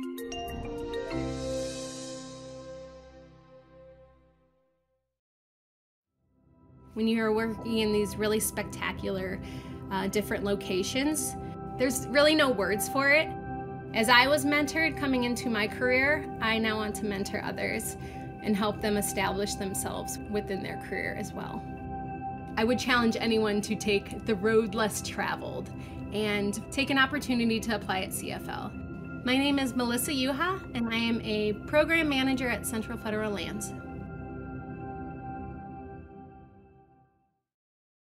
When you're working in these really spectacular different locations, there's really no words for it. As I was mentored coming into my career, I now want to mentor others and help them establish themselves within their career as well. I would challenge anyone to take the road less traveled and take an opportunity to apply at CFL. My name is Melissa Jucha, and I am a program manager at Central Federal Lands.